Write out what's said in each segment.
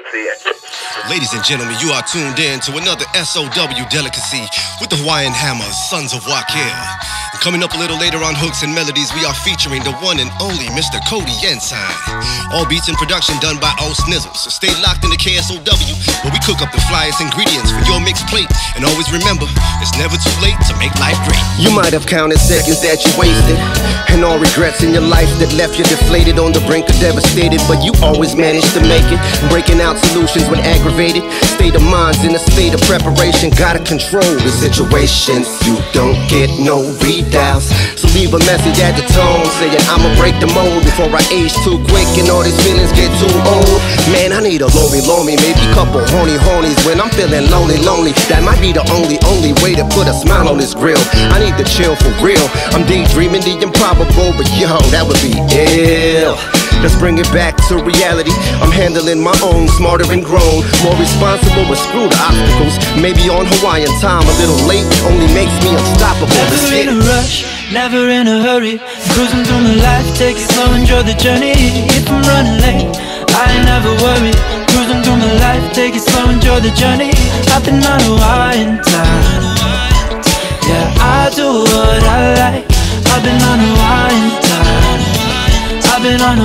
Ladies and gentlemen, you are tuned in to another SOW delicacy with the Hawaiian Hammers, sons of Wākea. And coming up a little later on Hooks and Melodies, we are featuring the one and only Mr. Kody HaYnTime. All beats and production done by Osnizzle. So stay locked in the KSOW, where we cook up the flyest ingredients for your mixed plate. And always remember, it's never too late to make life great. You might have counted seconds that you wasted, and all regrets in your life that left you deflated on the brink of devastated, but you always managed to make it. Breaking out solutions when aggravated. State of mind's in a state of preparation. Gotta control the situations. You don't get no readouts, so leave a message at the tone saying I'ma break the mold before I age too quick and all these feelings get too old. Man, I need a lonely, maybe a couple hornies when I'm feeling lonely. That might be the only way to put a smile on this grill. I need to chill for real. I'm daydreaming the improbable, but yo, that would be ill. Let's bring it back to reality. I'm handling my own, smarter and grown, more responsible, but screw the obstacles. Maybe on Hawaiian time, a little late, only makes me unstoppable. Never in a rush, never in a hurry. Cruising through my life, take it slow, enjoy the journey. If I'm running late, I ain't never worry. Cruising through my life, take it slow, enjoy the journey. I've been on HaYnTime. Yeah, I do what I like. I've been on HaYnTime. I've been on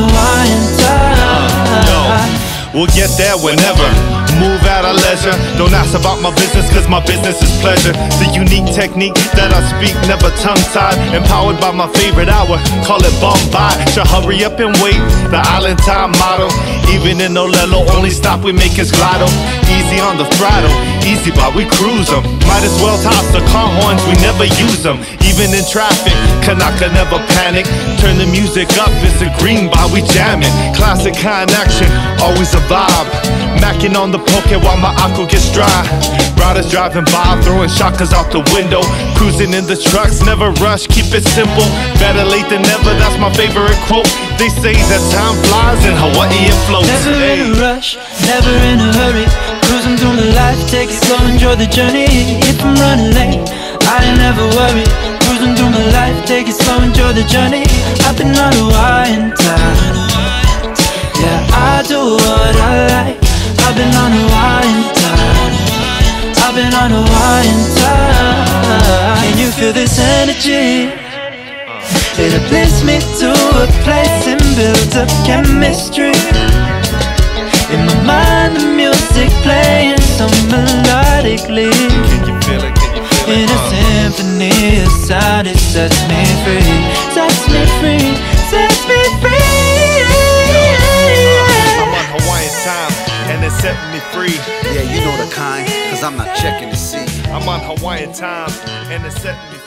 HaYnTime. We'll get there whenever. Move at our leisure. Don't ask about my business, cause my business is pleasure. The unique technique that I speak, never tongue-tied. Empowered by my favorite hour, call it Bombay. Should hurry up and wait, the island time motto. Even in Olelo, only stop we make is Glotto. Easy on the throttle, easy but we cruise them. Might as well toss the car horns, we never use them. Even in traffic, Kanaka never panic. Turn the music up, it's a green bar, we jamming. Classic kind action, always a vibe. Macking on the poke while my aqua gets dry. Riders driving by, throwing shotguns out the window. Cruising in the trucks, never rush, keep it simple. Better late than never, that's my favorite quote. They say that time flies in Hawaii it floats. Never in a rush, never in a hurry. Cruising through my life, take it slow, enjoy the journey. If I'm running late, I ain't never worry. Cruising through my life, take it slow, enjoy the journey. I've been on HaYnTime. Yeah, I do what I like. I've been on HaYnTime. I've been on HaYnTime. Can you feel this energy? It uplifts me to a place and builds up chemistry. In my mind the music playing so melodically. Can you feel it? In a symphony of sound, it sets me free. Sets me free, sets me free. I'm on HaYnTime and it's setting me free. Yeah, you know the kind, cause I'm not checking to see. I'm on HaYnTime and it's setting me free.